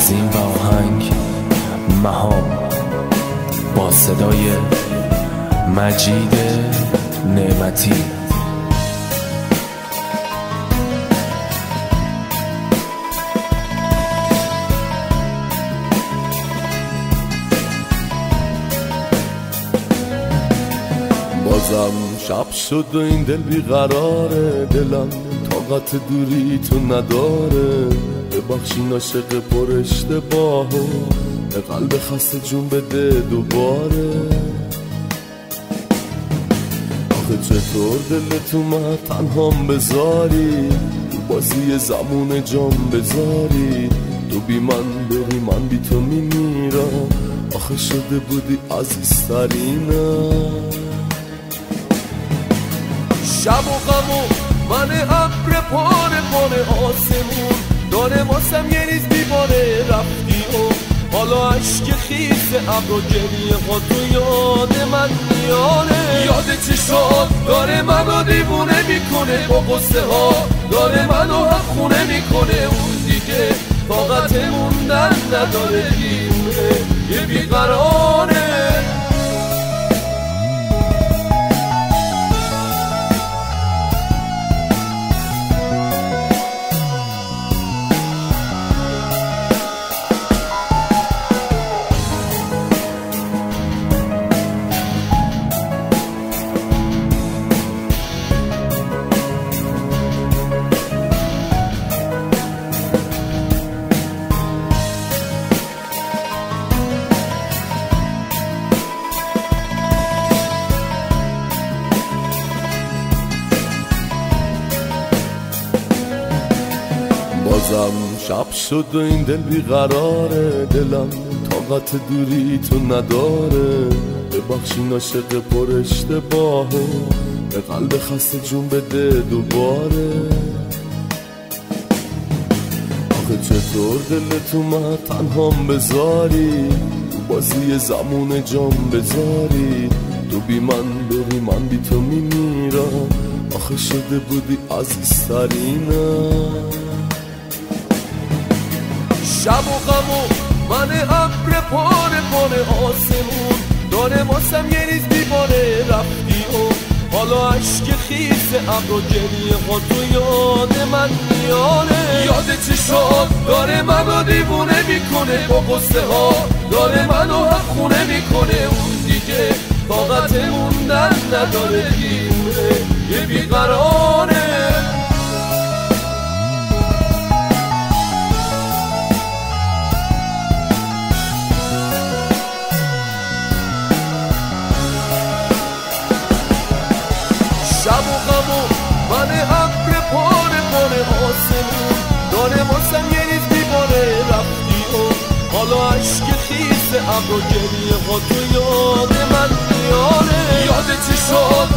تنظیم و آهنگ مهام با صدای مجید نعمتی. بازم شب شد و این دل بیقراره، دلم طاقت دوری تو نداره. ببخشین عاشق پر اشتباهو، به قلب خسته جون بده دوباره. آخه چطور دلت اومد تنهام بذاری، تو بازی زمون جام بذاری. تو بی من بری من بی تو میمیرم، آخه شده بودی عزیزترینم. شب و غم و من ابر پاره آسمون داره واسم یه ریز بیباره رفتی و حالا عشق خیس ابر و گریه ها تو یاد من میاره. یاد چشات داره منو دیوونه میکنه، با قصه ها داره منو خونه میکنه. اون دیگه طاقت موندن نداره، دیوونه یه بیقراره. بازم شب شد و این دل بیقراره، دلم طاقت دوری تو نداره. ببخشین عاشق پر اشتباهو، به قلب خسته جون بده دوباره. آخه چطور دلت اومد تنهام بذاری، تو بازی زمون جام بذاری. تو بی من بری من بی تو میمیرم، آخه شده بودی عزیزترینم. شب و غم و من ابر پاره آسمون داره واسم یه ریز بیباره رفتی و حالا عشق خیس ابر و گریه ها تو یاد من میاره. یاد چشات داره منو دیوونه میکنه، با قصه ها داره منو خونه میکنه. اون دیگه طاقت موندن نداره، دیوونه یه بیقراره. شب و غم و من ابر پاره آسمون داره واسم یه ریز بیباره رفتی و حالا عشق خیس ابر و گریه ها تو یاد من میاره. یاد چشات